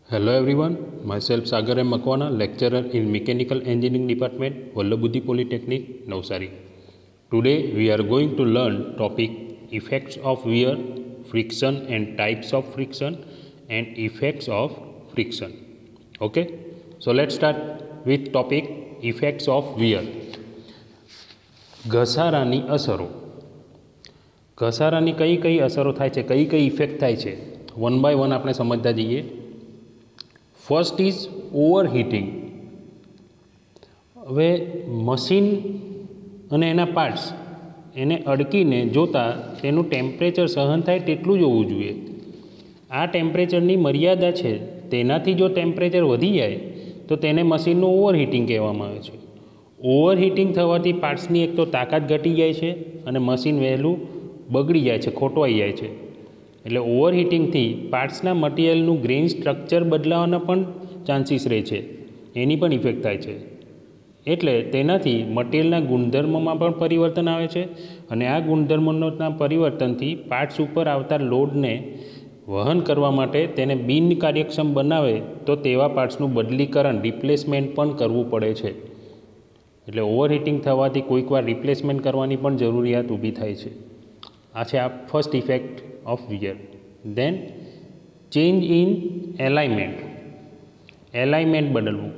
Hello everyone, myself Sagar M. Makwana, lecturer in Mechanical Engineering Department, Vallabhbudhi Polytechnic, Navsari. Today we are going to learn topic effects of wear, friction and types of friction and effects of friction. Okay, so let's start with topic effects of wear. ઘસારાની અસરો. ઘસારાની કઈ કઈ અસરો થાય છે, કઈ કઈ effect થાય છે, વન બાય વન આપણે સમજતા જઈએ. First is overheating. હવે મશીન અને એના પાર્ટ્સ એને અડકીને જોતાં તેનું ટેમ્પરેચર સહન થાય તેટલું જ હોવું જોઈએ. આ ટેમ્પરેચરની મર્યાદા છે, તેનાથી જો ટેમ્પરેચર વધી જાય તો તેને મશીનનું ઓવરહીટિંગ કહેવામાં આવે છે. ઓવરહીટિંગ થવાથી પાર્ટ્સની એક તો તાકાત ઘટી જાય છે અને મશીન વહેલું બગડી જાય છે, ખોટવાઈ જાય છે. એટલે ઓવરહીટિંગથી પાર્ટ્સના મટીરિયલનું ગ્રેઇન સ્ટ્રક્ચર બદલાવાના પણ ચાન્સીસ રહે છે, એની પણ ઇફેક્ટ થાય છે. એટલે તેનાથી મટીરિયલના ગુણધર્મોમાં પણ પરિવર્તન આવે છે અને આ ગુણધર્મોના પરિવર્તનથી પાર્ટ્સ ઉપર આવતા લોડને વહન કરવા માટે તેને બિન કાર્યક્ષમ બનાવે તો તેવા પાર્ટ્સનું બદલીકરણ રિપ્લેસમેન્ટ પણ કરવું પડે છે. એટલે ઓવરહીટિંગ થવાથી કોઈકવાર રિપ્લેસમેન્ટ કરવાની પણ જરૂરિયાત ઊભી થાય છે. આ છે આ first effect of wear. Then change in alignment. Alignment બદલવું.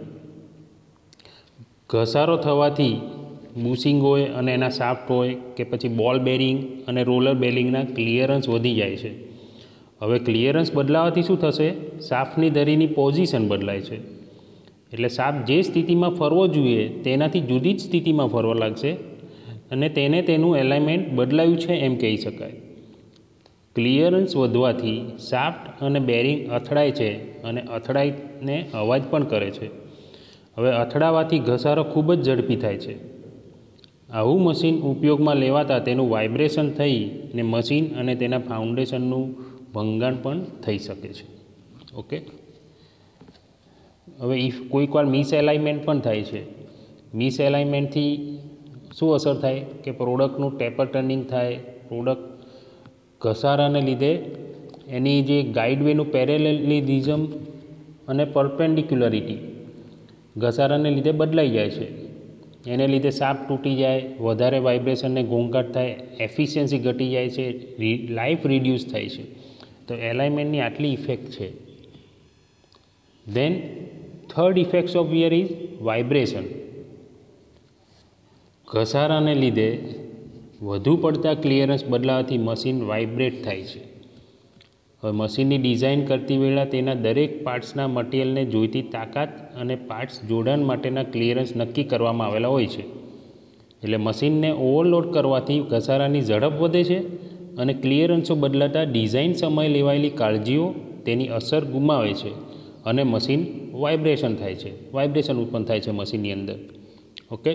ઘસારો થવાથી બુશિંગ હોય અને એના શાફ્ટ હોય કે પછી બોલ બેરિંગ અને રોલર બેરિંગના ક્લિયરન્સ વધી જાય છે. હવે ક્લિયરન્સ બદલાવાથી શું થશે? શાફ્ટની ધરીની પોઝિશન બદલાય છે. એટલે શાફ્ટ જે સ્થિતિમાં ફરવો જોઈએ તેનાથી જુદી જ સ્થિતિમાં ફરવા લાગશે અને તેને તેનું એલાઇનમેન્ટ બદલાયું છે એમ કહી શકાય. ક્લિયરન્સ વધવાથી શાફ્ટ અને બેરિંગ અથડાય છે અને અથડાઈને અવાજ પણ કરે છે. હવે અથડાવાથી ઘસારો ખૂબ જ ઝડપી થાય છે. આવું મશીન ઉપયોગમાં લેવાતા તેનું વાઇબ્રેશન થઈને મશીન અને તેના ફાઉન્ડેશનનું ભંગાણ પણ થઈ શકે છે. ઓકે, હવે કોઈકવાર મિસએલાઇનમેન્ટ પણ થાય છે. મિસએલાઇનમેન્ટથી શું અસર થાય કે પ્રોડક્ટનું ટેપર ટર્નિંગ થાય. પ્રોડક્ટ ઘસારાને લીધે એની જે ગાઈડવેનું પેરેલેલિઝમ અને પરપેન્ડિક્યુલરિટી ઘસારાને લીધે બદલાઈ જાય છે. એને લીધે શાફ્ટ તૂટી જાય, વધારે વાઇબ્રેશનને ઘોંઘાટ થાય, એફિશિયન્સી ઘટી જાય છે, લાઈફ રિડ્યુસ થાય છે. તો એલાઇનમેન્ટની આટલી ઇફેક્ટ છે. Then third effects of wear is vibration. ઘસારાને લીધે વધુ પડતા ક્લિયરન્સ બદલાવાથી મશીન વાઇબ્રેટ થાય છે. હવે મશીનની ડિઝાઇન કરતી વેળા તેના દરેક પાર્ટ્સના મટીરિયલને જોઈતી તાકાત અને પાર્ટ્સ જોડાણ માટેના ક્લિયરન્સ નક્કી કરવામાં આવેલા હોય છે. એટલે મશીનને ઓવરલોડ કરવાથી ઘસારાની ઝડપ વધે છે અને ક્લિયરન્સો બદલાતા ડિઝાઇન સમયે લેવાયેલી કાળજીઓ તેની અસર ગુમાવે છે અને મશીન વાઇબ્રેશન થાય છે, વાઇબ્રેશન ઉત્પન્ન થાય છે મશીનની અંદર. Okay,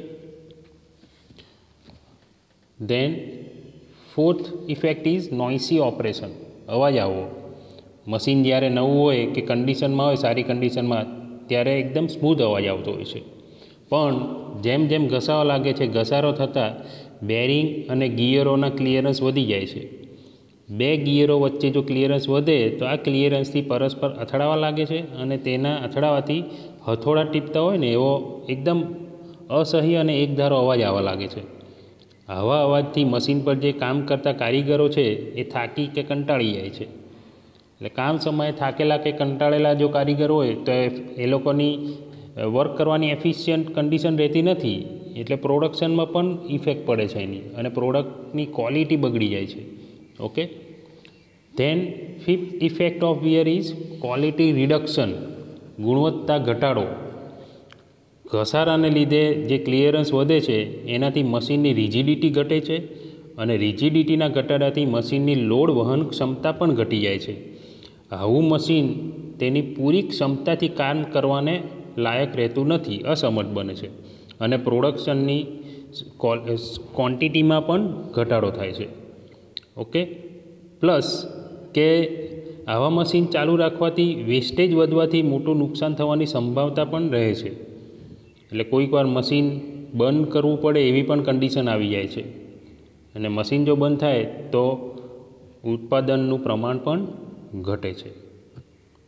then fourth effect is noisy operation. અવાજ આવવો. મશીન જ્યારે નવું હોય કે કન્ડિશનમાં હોય, સારી કન્ડિશનમાં, ત્યારે એકદમ સ્મૂથ અવાજ આવતો હોય છે. પણ જેમ જેમ ઘસાવા લાગે છે, ઘસારો થતાં બેરિંગ અને ગિયરોના ક્લિયરન્સ વધી જાય છે. બે ગિયરો વચ્ચે જો ક્લિયરન્સ વધે તો આ ક્લિયરન્સથી પરસ્પર અથડાવા લાગે છે અને તેના અથડાવાથી હથોડા ટીપતા હોય ને એવો એકદમ અસહ્ય અને એકધારો અવાજ આવવા લાગે છે. આવા અવાજથી મશીન પર જે કામ કરતા કારીગરો છે એ થાકી કે કંટાળી જાય છે. એટલે કામ સમયે થાકેલા કે કંટાળેલા જો કારીગર હોય તો એ લોકોની વર્ક કરવાની એફિશિયન્ટ કન્ડિશન રહેતી નથી. એટલે પ્રોડક્શનમાં પણ ઇફેક્ટ પડે છે એની અને પ્રોડક્ટની ક્વોલિટી બગડી જાય છે. Okay, then fifth effect of wear is quality reduction. ગુણવત્તા ઘટાડો. ઘસારાને લીધે જે ક્લિયરન્સ વધે છે એનાથી મશીનની રિજિડિટી ઘટે છે અને રિજિડિટીના ઘટાડાથી મશીનની લોડ વહન ક્ષમતા પણ ઘટી જાય છે. આવું મશીન તેની પૂરી ક્ષમતાથી કામ કરવાને લાયક રહેતું નથી, અસમર્થ બને છે અને પ્રોડક્શનની ક્વોન્ટિટીમાં પણ ઘટાડો થાય છે. ઓકે, પ્લસ કે આવા મશીન ચાલુ રાખવાથી વેસ્ટેજ વધવાથી મોટું નુકસાન થવાની સંભાવના પણ રહે છે. એટલે કોઈકવાર મશીન બંધ કરવું પડે એવી પણ કન્ડિશન આવી જાય છે અને મશીન જો બંધ થાય તો ઉત્પાદનનું પ્રમાણ પણ ઘટે છે.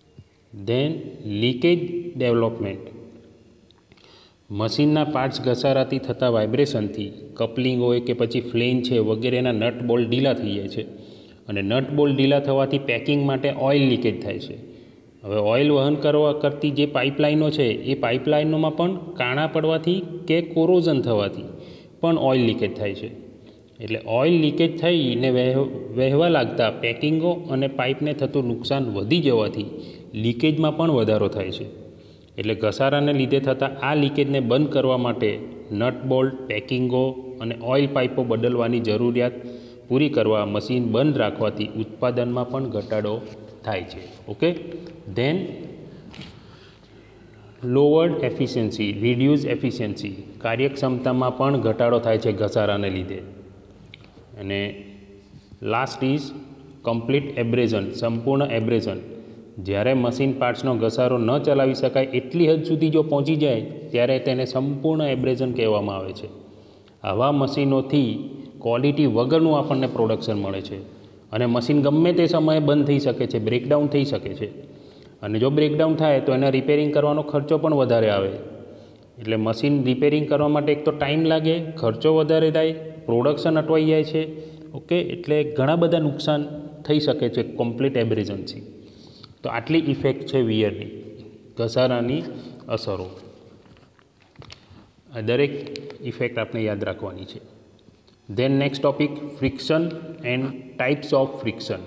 ધેન લીકેજ ડેવલપમેન્ટ, મશીનના પાર્ટ્સ ઘસારાથી થતા વાઇબ્રેશનથી કપલિંગ હોય કે પછી ફ્લેન છે વગેરેના નટ બોલ્ટ ઢીલા થઈ જાય છે અને નટ બોલ્ટ ઢીલા થવાથી પેકિંગ માટે ઓઇલ લીકેજ થાય છે. હવે ઓઇલ વહન કરતી જે પાઇપલાઇનો છે એ પાઇપલાઇનોમાં પણ કાણા પડવાથી કે કોરોઝન થવાથી પણ ઓઇલ લીકેજ થાય છે. એટલે ઓઇલ લીકેજ થઈને વહેવા લાગતા પેકિંગો અને પાઇપને થતું નુકસાન વધી જવાથી લીકેજમાં પણ વધારો થાય છે. એટલે ઘસારાને લીધે થતા આ લીકેજને બંધ કરવા માટે નટ બોલ્ટ, પેકિંગો અને ઓઇલ પાઇપો બદલવાની જરૂરિયાત પૂરી કરવા મશીન બંધ રાખવાથી ઉત્પાદનમાં પણ ઘટાડો થાય છે. Okay, then lowered efficiency, reduce efficiency, કાર્યક્ષમતામાં પણ ઘટાડો થાય છે ઘસારાને લીધે. અને લાસ્ટ ઇઝ કમ્પ્લીટ એબ્રેઝન, સંપૂર્ણ એબ્રેઝન. જ્યારે મશીન પાર્ટ્સનો ઘસારો ન ચલાવી શકાય એટલી હદ સુધી જો પહોંચી જાય ત્યારે તેને સંપૂર્ણ એબ્રેઝન કહેવામાં આવે છે. આવા મશીનોથી ક્વોલિટી વગરનું આપણને પ્રોડક્શન મળે છે અને મશીન ગમે તે સમયે બંધ થઈ શકે છે, બ્રેકડાઉન થઈ શકે છે અને જો બ્રેકડાઉન થાય તો એના રિપેરિંગ કરવાનો ખર્ચો પણ વધારે આવે. એટલે મશીન રિપેરિંગ કરવા માટે એક તો ટાઈમ લાગે, ખર્ચો વધારે થાય, પ્રોડક્શન અટવાઈ જાય છે. ઓકે, એટલે ઘણા બધા નુકસાન થઈ શકે છે કમ્પ્લીટ એબ્રેઝનથી. તો આટલી ઇફેક્ટ છે વિયરની, ઘસારાની અસરો. આ દરેક ઇફેક્ટ આપણે યાદ રાખવાની છે. Then next topic, friction and types of friction.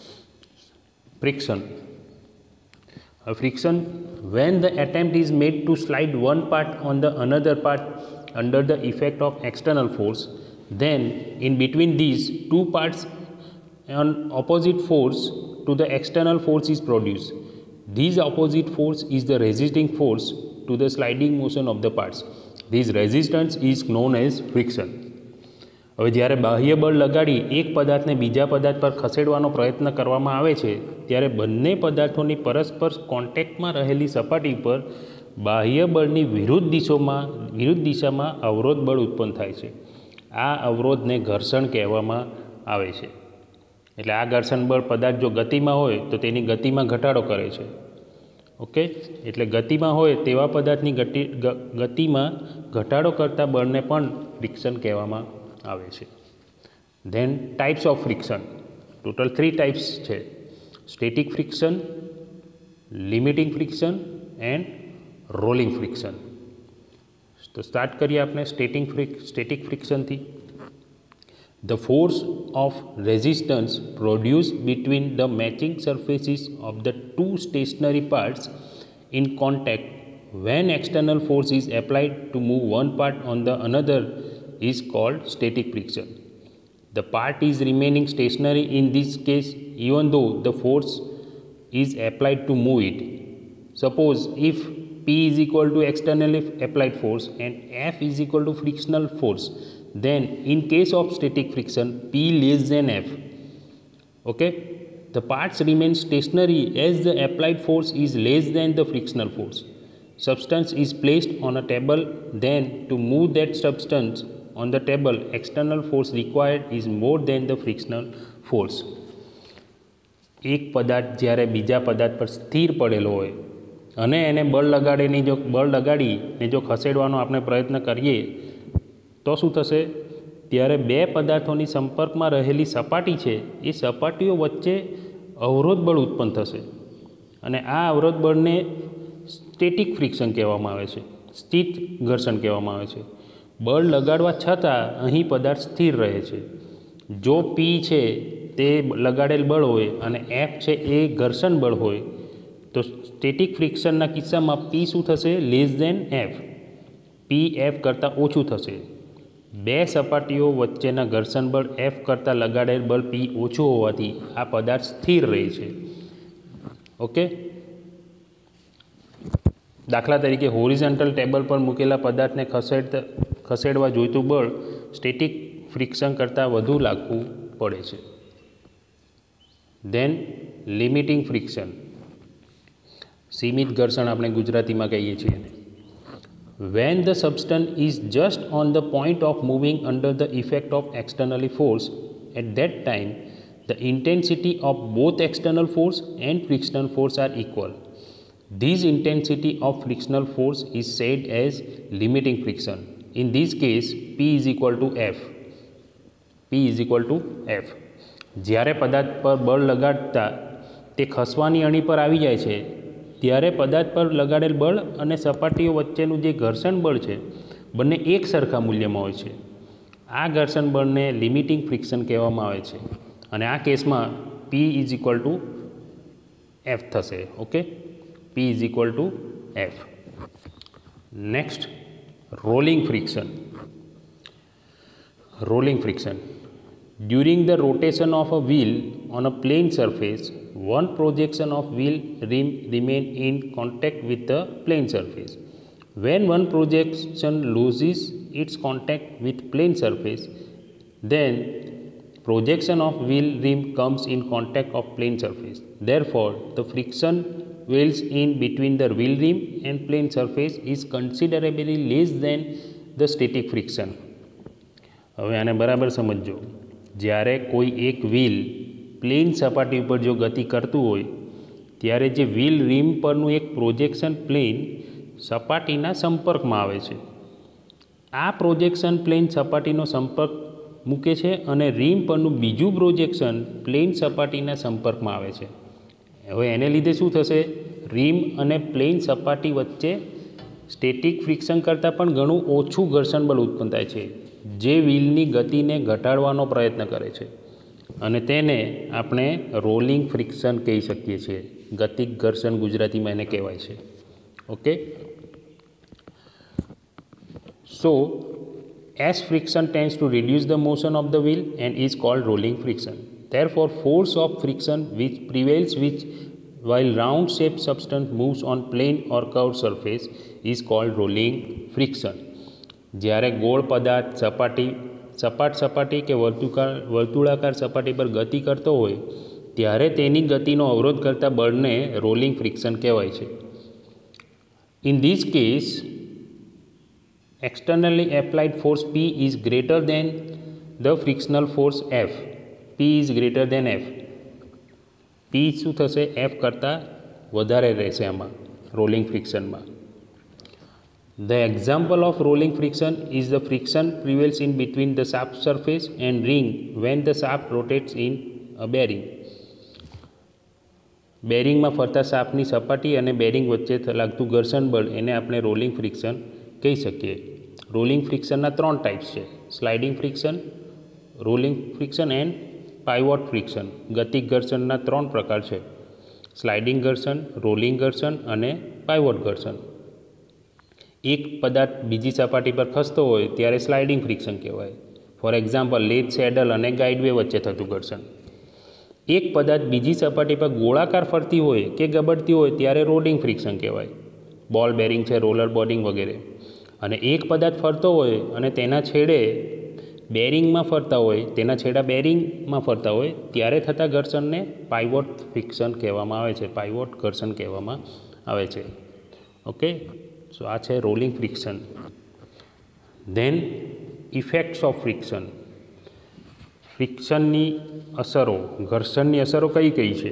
Friction. Friction, when the attempt is made to slide one part on the another part under the effect of external force, then in between these two parts an opposite force to the external force is produced. This opposite force is the resisting force to the sliding motion of the parts. This resistance is known as friction. હવે જ્યારે બાહ્ય બળ લગાડી એક પદાર્થને બીજા પદાર્થ પર ખસેડવાનો પ્રયત્ન કરવામાં આવે છે ત્યારે બંને પદાર્થોની પરસ્પર કોન્ટેક્ટમાં રહેલી સપાટી પર બાહ્ય બળની વિરુદ્ધ દિશામાં અવરોધ બળ ઉત્પન્ન થાય છે. આ અવરોધને ઘર્ષણ કહેવામાં આવે છે. એટલે આ ઘર્ષણ બળ પદાર્થ જો ગતિમાં હોય તો તેની ગતિમાં ઘટાડો કરે છે. ઓકે, એટલે ગતિમાં હોય તેવા પદાર્થની ગતિમાં ઘટાડો કરતા બળને પણ ફ્રિક્શન કહેવામાં આવે છે. Then types of friction, total 3 types છે: static friction, limiting friction and rolling friction. તો સ્ટાર્ટ કરીએ આપણે સ્ટેટિક ફ્રિક્શનથી. The force of resistance produced between the matching surfaces of the two stationary parts in contact when external force is applied to move one part on the another is called static friction. The part is remaining stationary in this case even though the force is applied to move it. Suppose if P is equal to externally applied force and F is equal to frictional force, then in case of static friction P less than F, okay, the parts remain stationary as the applied force is less than the frictional force. Substance is placed on a table, then to move that substance on the table external force required is more than the frictional force. એક પદાર્થ જ્યારે બીજા પદાર્થ પર સ્થિર પડેલો હોય અને એને બળ લગાડીને જો ખસેડવાનો આપણે પ્રયત્ન કરીએ તો શું થશે? ત્યારે બે પદાર્થોની સંપર્કમાં રહેલી સપાટી છે એ સપાટીઓ વચ્ચે અવરોધ બળ ઉત્પન્ન થશે અને આ અવરોધ બળને સ્ટેટિક ફ્રિક્શન કહેવામાં આવે છે, સ્થિત ઘર્ષણ કહેવામાં આવે છે. બળ લગાડવા છતાં અહીં પદાર્થ સ્થિર રહે છે. જો P છે તે લગાડેલ બળ હોય અને F છે એ ઘર્ષણ બળ હોય તો સ્ટેટિક ફ્રિક્શનના કિસ્સામાં P શું થશે? Less than F. P F કરતાં ઓછું થશે. બે સપાટીઓ વચ્ચેના ઘર્ષણ બળ F કરતાં લગાડેલ બળ P ઓછું હોવાથી આ પદાર્થ સ્થિર રહે છે. ઓકે, દાખલા તરીકે હોરિઝોન્ટલ ટેબલ પર મૂકેલા પદાર્થને ખસેડવા જોઈતું બળ સ્ટેટિક ફ્રિક્શન કરતાં વધુ લાગવું પડે છે. ધેન લિમિટિંગ ફ્રિક્શન, સીમિત ઘર્ષણ આપણે ગુજરાતીમાં કહીએ છીએ. When the substance is just on the point of moving under the effect of external force, at that time the intensity of both external force and frictional force are equal. This intensity of frictional force is said as limiting friction. In this case, P is equal to F. P is equal to F. જ્યારે પદાર્થ પર બળ લગાડતા તે ખસવાની અણી પર આવી જાય છે ત્યારે પદાર્થ પર લગાડેલ બળ અને સપાટીઓ વચ્ચેનું જે ઘર્ષણ બળ છે બંને એક સરખા મૂલ્યમાં હોય છે. આ ઘર્ષણ બળને લિમિટિંગ ફ્રિક્શન કહેવામાં આવે છે અને આ કેસમાં P is equal to F થશે. Okay, P is equal to F. Next, rolling friction. Rolling friction. During the rotation of a wheel on a plane surface, one projection of wheel rim remain in contact with the plane surface. When one projection loses its contact with plane surface, then projection of wheel rim comes in contact of plane surface. Therefore, the friction wheels in between the wheel rim and plane surface is considerably less than the static friction. હવે આને બરાબર સમજો. જ્યારે કોઈ એક wheel plane સપાટી ઉપર જો ગતિ કરતું હોય ત્યારે જે વ્હીલ રિમ પરનું એક પ્રોજેક્શન પ્લેન સપાટીના સંપર્કમાં આવે છે. આ પ્રોજેક્શન પ્લેન સપાટીનો સંપર્ક મૂકે છે અને રિમ પરનું બીજું પ્રોજેક્શન પ્લેન સપાટીના સંપર્કમાં આવે છે. હવે એને લીધે શું થશે? રીમ અને પ્લેન સપાટી વચ્ચે સ્ટેટિક ફ્રિક્શન કરતાં પણ ઘણું ઓછું ઘર્ષણ બળ ઉત્પન્ન થાય છે જે વ્હીલની ગતિને ઘટાડવાનો પ્રયત્ન કરે છે અને તેને આપણે રોલિંગ ફ્રિક્શન કહી શકીએ છીએ. ગતિક ઘર્ષણ ગુજરાતીમાં એને કહેવાય છે. Okay, so as friction tends to reduce the motion of the wheel and is called rolling friction. Therefore, force of friction which prevails while round shaped substance moves on plane or curved surface is called rolling friction. જ્યારે ગોળ પદાર્થ સપાટ સપાટી કે વર્તુળાકાર સપાટી પર ગતિ કરતો હોય ત્યારે તેની ગતિનો અવરોધ કરતા બળને રોલિંગ ફ્રિક્શન કહેવાય છે. In this case, externally applied force P is greater than the frictional force F. P is greater than F. P શું થશે? F કરતાં વધારે રહેશે આમાં રોલિંગ ફ્રિક્શનમાં. The example of rolling friction is the friction prevails in between the shaft surface and ring when the shaft rotates in a bearing. બેરિંગમાં ફરતા શાફ્ટની સપાટી અને બેરિંગ વચ્ચે લાગતું ઘર્ષણ બળ એને આપણે રોલિંગ ફ્રિક્શન કહી શકીએ. રોલિંગ ફ્રિક્શનના 3 ટાઈપ્સ છે: sliding friction, rolling friction and pivot friction. ગતિક ઘર્ષણના 3 પ્રકાર છે: સ્લાઇડિંગ ઘર્ષણ, રોલિંગ ઘર્ષણ અને પાઇવોટ ઘર્ષણ. એક પદાર્થ બીજી સપાટી પર ખસતો હોય ત્યારે સ્લાઇડિંગ ફ્રિક્શન કહેવાય. ફોર એક્ઝામ્પલ, લેથ સેડલ અને ગાઇડવે વચ્ચે થતું ઘર્ષણ. એક પદાર્થ બીજી સપાટી પર ગોળાકાર ફરતી હોય કે ગબડતી હોય ત્યારે રોલિંગ ફ્રિક્શન કહેવાય. બોલ બેરિંગ છે, રોલર બોર્ડિંગ વગેરે. અને એક પદાર્થ ફરતો હોય અને તેના છેડે બેરિંગમાં ફરતા હોય, તેના છેડા બેરિંગમાં ફરતા હોય ત્યારે થતા ઘર્ષણને પાઇવોટ ફ્રિક્શન કહેવામાં આવે છે, પાઇવોટ ઘર્ષણ કહેવામાં આવે છે. ઓકે, સો આ છે rolling friction. Then effects of friction. ફ્રિક્શનની અસરો, ઘર્ષણની અસરો કઈ કઈ છે?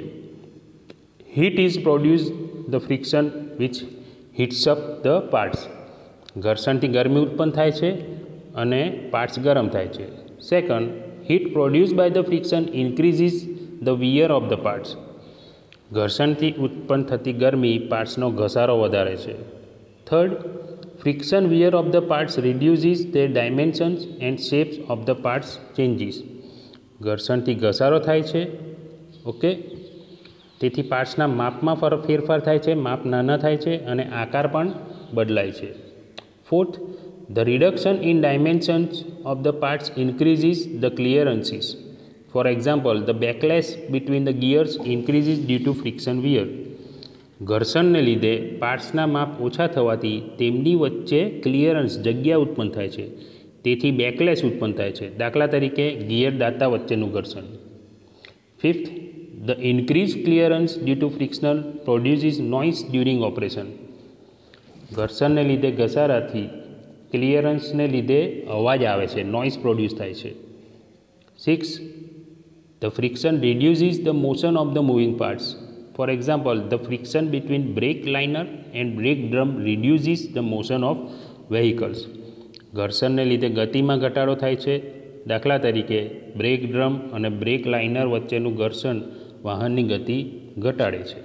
Heat is produce the friction which heats up the parts. ઘર્ષણથી ગરમી ઉત્પન્ન થાય છે અને પાર્ટ્સ ગરમ થાય છે. Second, heat produce by the friction increases the wear of the parts. ઘર્ષણથી ઉત્પન્ન થતી ગરમી પાર્ટ્સનો ઘસારો વધારે છે. Third, friction wear of the parts reduces their dimensions and shapes of the parts changes. ઘર્ષણથી ઘસારો થાય છે. ઓકે, તેથી પાર્ટ્સના માપમાં ફેરફાર થાય છે, માપ નાના થાય છે અને આકાર પણ બદલાય છે. Fourth, the reduction in dimensions of the parts increases the clearances. For example, the backlash between the gears increases due to friction wear. ઘર્ષણને લીધે પાર્ટ્સના માપ ઓછા થવાથી તેમની વચ્ચે ક્લિયરન્સ, જગ્યા ઉત્પન્ન થાય છે, તેથી બેકલેશ ઉત્પન્ન થાય છે. દાખલા તરીકે ગિયર દાંતા વચ્ચેનું ઘર્ષણ. Fifth, the increase clearance due to frictional produces noise during operation. ઘર્ષણને લીધે ઘસારાથી ક્લિયરન્સને લીધે અવાજ આવે છે, નોઇસ પ્રોડ્યુસ થાય છે. Six, the friction reduces the motion of the moving parts. For example the friction between brake liner and brake drum reduces the motion of vehicles. ઘર્ષણને લીધે ગતિમાં ઘટાડો થાય છે. દાખલા તરીકે બ્રેક ડ્રમ અને બ્રેક લાઇનર વચ્ચેનું ઘર્ષણ વાહનની ગતિ ઘટાડે છે.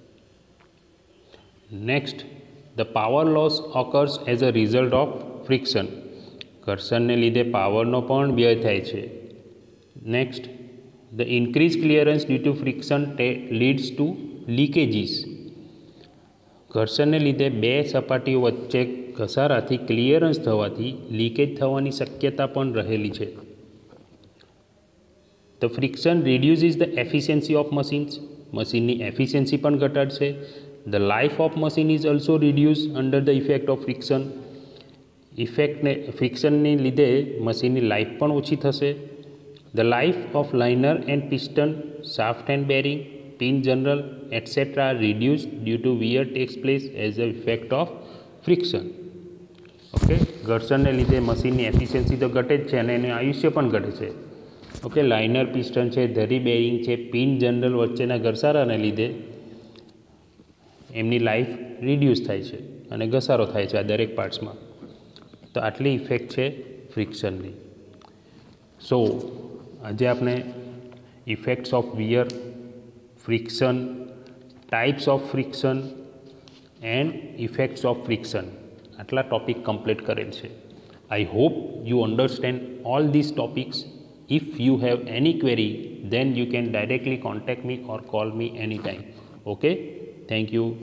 Next, the power loss occurs as a result of friction. ઘર્ષણને લીધે પાવરનો પણ વ્યય થાય છે. Next, the increase clearance due to friction leads to leakages. ઘર્ષણને લીધે બે સપાટીઓ વચ્ચે ઘસારાથી ક્લિયરન્સ થવાથી લીકેજ થવાની શક્યતા પણ રહેલી છે. The friction reduces the efficiency of machines. મશીનની એફિશિયન્સી પણ ઘટાડશે. The life of machine is also reduce under the effect of friction. ફ્રિક્શનની લીધે મશીનની લાઈફ પણ ઓછી થશે. The life of liner and piston, shaft and bearing, pin general etcetera reduce due to wear takes place as a effect of friction. Okay, ઘર્ષણને લીધે મશીનની efficiency તો ઘટે જ છે અને એનું આયુષ્ય પણ ઘટે છે. ઓકે, લાઇનર પિસ્ટન છે, ધરી બેરિંગ છે, પિન જનરલ વચ્ચેના ઘસારાને લીધે એમની લાઈફ રિડ્યુસ થાય છે અને ઘસારો થાય છે આ દરેક પાર્ટ્સમાં. તો આટલી ઇફેક્ટ છે ફ્રિક્શનની. સો આજે આપણે effects of wear, friction, types of friction and effects of friction આટલા ટોપિક કમ્પ્લીટ કરેલ છે. I hope you understand all this topics. If you have any query, then you can directly contact me or call me anytime. Okay, thank you.